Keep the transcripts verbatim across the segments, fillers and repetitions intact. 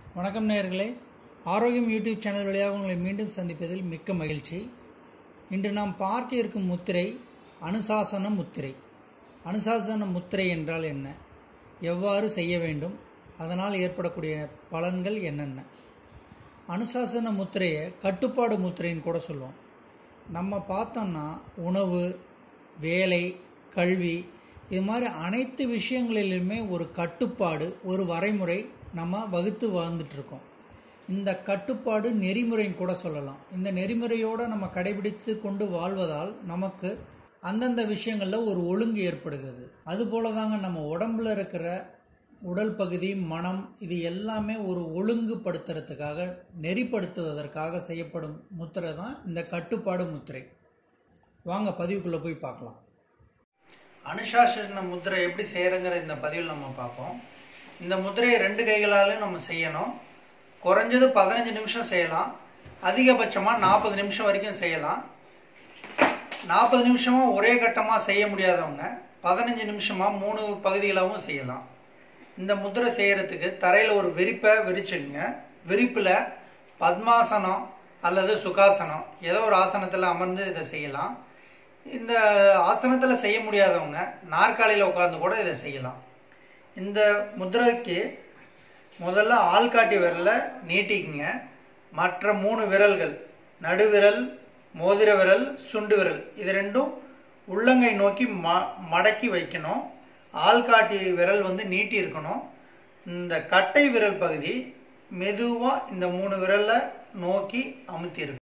வணக்கம் நேயர்களே, ஆரோக்கியம் யூடியூப் சேனல் வழியாக உங்களை மீண்டும் சந்திப்பதில் மிக்க மகிழ்ச்சி. இன்று நாம் பார்க்க இருக்கும் முத்திரை அனுசாசன முத்திரை. அனுசாசன முத்திரை என்றால் என்ன, எவ்வாறு செய்ய வேண்டும், அதனால் ஏற்படக்கூடிய பலன்கள் என்னென்ன? அனுசாசன முத்திரையை கட்டுப்பாடு முத்திரைன்னு கூட சொல்லுவோம். நம்ம பார்த்தோம்னா உணவு, வேலை, கல்வி, இது மாதிரி அனைத்து விஷயங்களிலுமே ஒரு கட்டுப்பாடு, ஒரு வரைமுறை நம்ம வகுத்து வாழ்ந்துட்டுருக்கோம். இந்த கட்டுப்பாடு நெறிமுறைன்னு கூட சொல்லலாம். இந்த நெறிமுறையோடு நம்ம கடைபிடித்து கொண்டு வாழ்வதால் நமக்கு அந்தந்த விஷயங்களில் ஒரு ஒழுங்கு ஏற்படுகிறது. அதுபோல தாங்க நம்ம உடம்பில் இருக்கிற உடல் பகுதி, மனம், இது எல்லாமே ஒரு ஒழுங்குபடுத்துறதுக்காக, நெறிப்படுத்துவதற்காக செய்யப்படும் முத்திரை தான் இந்த கட்டுப்பாடு முத்திரை. வாங்க பதிவுக்குள்ளே போய் பார்க்கலாம். அனுசாசன முத்திரை எப்படி செய்கிறங்கிற இந்த பதிவில் நம்ம பார்ப்போம். இந்த முத்திரையை ரெண்டு கைகளாலும் நம்ம செய்யணும். குறைஞ்சது பதினஞ்சு நிமிஷம் செய்யலாம், அதிகபட்சமாக நாற்பது நிமிஷம் வரைக்கும் செய்யலாம். நாற்பது நிமிஷமாக ஒரே கட்டமாக செய்ய முடியாதவங்க பதினஞ்சு நிமிஷமாக மூணு பகுதிகளாகவும் செய்யலாம். இந்த முத்திரை செய்கிறதுக்கு தரையில் ஒரு விரிப்பை விரிச்சுடுங்க. விரிப்பில் பத்மாசனம் அல்லது சுகாசனம் ஏதோ ஒரு ஆசனத்தில் அமர்ந்து இதை செய்யலாம். இந்த ஆசனத்தில் செய்ய முடியாதவங்க நாற்காலியில் உட்கார்ந்து கூட இதை செய்யலாம். இந்த முத்திரைக்கு முதல்ல ஆள்காட்டி விரலை நீட்டிக்குங்க. மற்ற மூணு விரல்கள், நடுவிரல், மோதிர விரல், சுண்டு விரல், இது ரெண்டும் உள்ளங்கை நோக்கி ம மடக்கி வைக்கணும். ஆள்காட்டி விரல் வந்து நீட்டி இருக்கணும். இந்த கட்டை விரல் பகுதி மெதுவாக இந்த மூணு விரலை நோக்கி அமுத்தி இருக்கும்.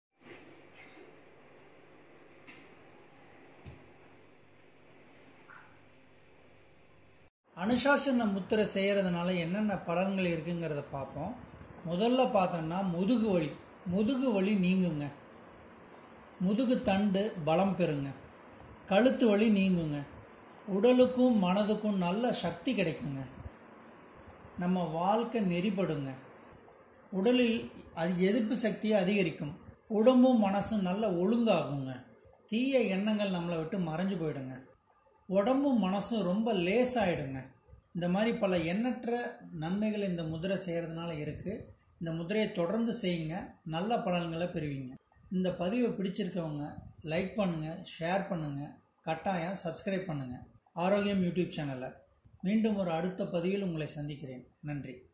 அனுசாசன முத்திரை செய்கிறதுனால என்னென்ன பலன்கள் இருக்குங்கிறத பார்ப்போம். முதல்ல பார்த்தோன்னா முதுகு வலி முதுகு வலி நீங்குங்க. முதுகு தண்டு பலம் பெறுங்க. கழுத்து வலி நீங்குங்க. உடலுக்கும் மனதுக்கும் நல்ல சக்தி கிடைக்குங்க. நம்ம வாழ்க்கை நெறிப்படுங்க. உடலில் அது எதிர்ப்பு சக்தியை அதிகரிக்கும். உடம்பும் மனசும் நல்ல ஒழுங்காகுங்க. தீய எண்ணங்கள் நம்மளை விட்டு மறைஞ்சு போயிடுங்க. உடம்பும் மனசும் ரொம்ப லேசாகிடுங்க. இந்த மாதிரி பல எண்ணற்ற நன்மைகள் இந்த முத்திரை செய்கிறதுனால இருக்குது. இந்த முத்திரையை தொடர்ந்து செய்யுங்க, நல்ல பலன்களை பெறுவீங்க. இந்த பதிவை பிடிச்சிருக்கவங்க லைக் பண்ணுங்கள், ஷேர் பண்ணுங்கள், கட்டாயம் சப்ஸ்கிரைப் பண்ணுங்கள் ஆரோக்கியம் யூடியூப் சேனலை. மீண்டும் ஒரு அடுத்த பதிவில் உங்களை சந்திக்கிறேன். நன்றி.